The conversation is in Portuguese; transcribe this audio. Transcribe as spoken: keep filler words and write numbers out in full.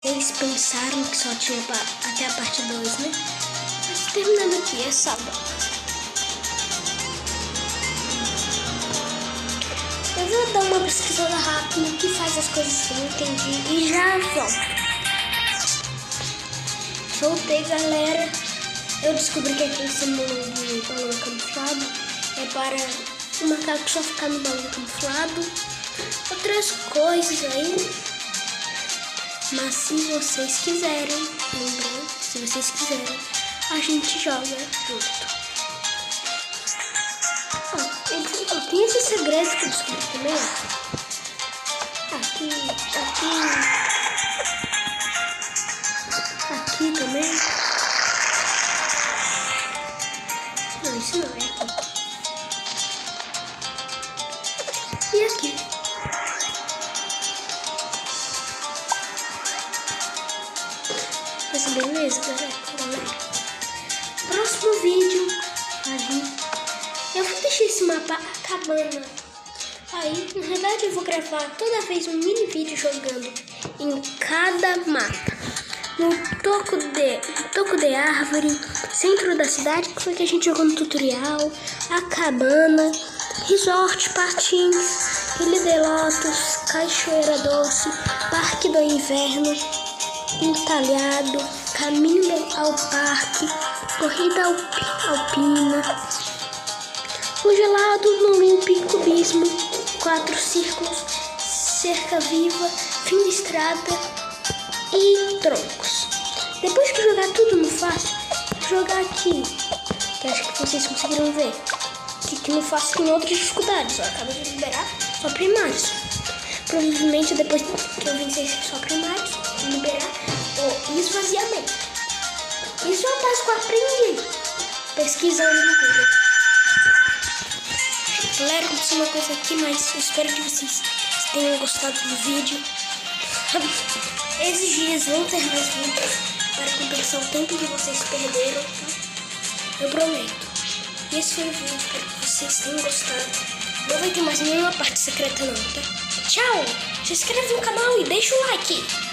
Eles pensaram que só tinha até a parte dois, né? Mas terminando aqui, é sábado. Eu vou dar uma pesquisada rápida que faz as coisas que eu não entendi e já volto. Voltei, galera. Eu descobri que aquele símbolo de balão camuflado é para o macaco só ficar no balão camuflado. Outras coisas aí. Mas se vocês quiserem, lembrando, se vocês quiserem, a gente joga junto. Ó, tem esse segredo que eu descobri também. Aqui, aqui, aqui também. Não, isso não é aqui. E aqui. Mas beleza, galera. Próximo vídeo, a gente... eu vou deixar esse mapa acabando. Aí, na verdade, eu vou gravar toda vez um mini vídeo jogando em cada mata. No toco de, toco de árvore, centro da cidade, que foi que a gente jogou no tutorial, a cabana, resort, patins, Ilha de Lotus, Cachoeira Doce, Parque do Inverno, Entalhado, Caminho ao Parque, Corrida Alpina, Congelado no Loop, Cubismo, Quatro Círculos, Cerca Viva, Fim de Estrada e Troncos. Depois que jogar tudo no fácil, jogar aqui, que acho que vocês conseguiram ver, que, que no fácil tem outras dificuldades, ó, acaba de liberar só primários. Provavelmente depois que eu vencer só primários, liberar o esvaziamento. Isso é um passo que eu aprendi pesquisando no Google. Galera, aconteceu uma coisa aqui, mas eu espero que vocês tenham gostado do vídeo. Esses dias vão ter mais vídeos para compensar o tempo que vocês perderam, tá? Eu prometo. E esse foi o vídeo, espero que vocês tenham gostado. Não vai ter mais nenhuma parte secreta não, tá? Tchau! Se inscreve no canal e deixa o like!